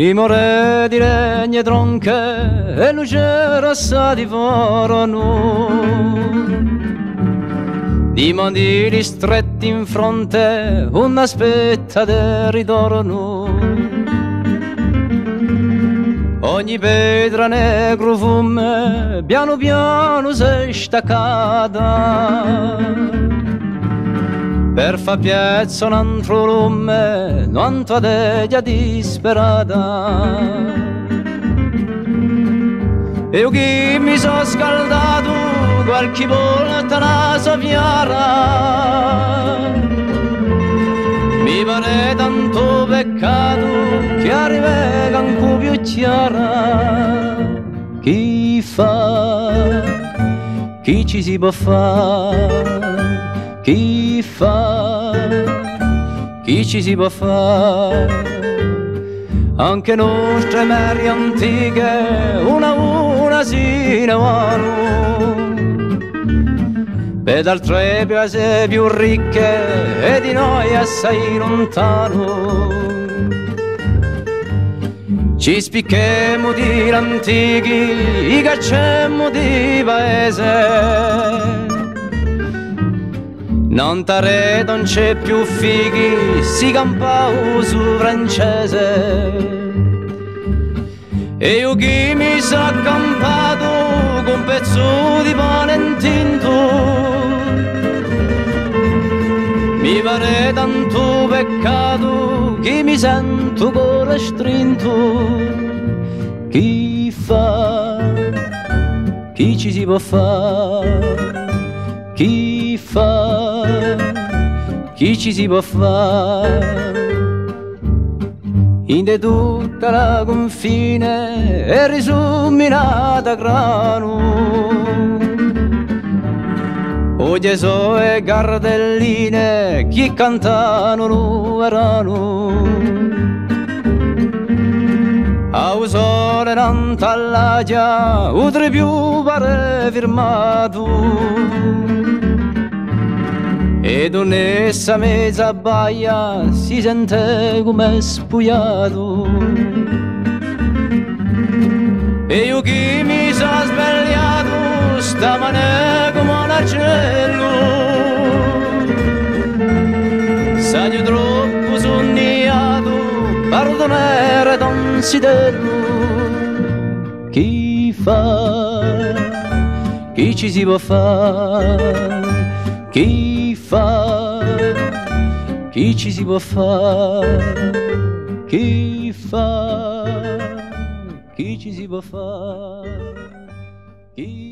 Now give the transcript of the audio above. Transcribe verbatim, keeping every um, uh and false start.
Dimore di legno e tronche e luce rossa di forno, di mandili stretti in fronte, un'aspetta del ritorno. Ogni pietra negro fume, piano piano si staccata, per fa piazza un altro lume, non tua deglia disperata. Io che mi sono scaldato qualche volta la soffiara, mi pare tanto peccato che arriva ancora più chiara. Chi fa, chi ci si può fare? Chi fa, chi ci si può fare? Anche nostre meri antiche, una a una si ne vanno, per altre piazze più ricche e di noi assai lontano. Ci spicchemmo di antichi, i cacciemmo di paese, non tare non c'è più fighi, si campa su francese. E io che mi so accampato con un pezzo di pane intinto, mi pare tanto peccato che mi sento cuore strinto. Chi fa, chi ci si può fare? Chi fa, chi ci si può fare? In de tutta la confine è risuminata grano, oggi so e gardelline chi cantano lo erano. A usore non t'allaggia, utre più pare firmato, ed un'essa mezza baia si sente come spugliato. E io che mi sono svegliato stamane come un acello, sagno troppo sonniato, pardonare donzidello. Chi fa, chi ci si può fare? Chi fa, chi ci si può fare? Chi fa, chi ci si può fare? Chi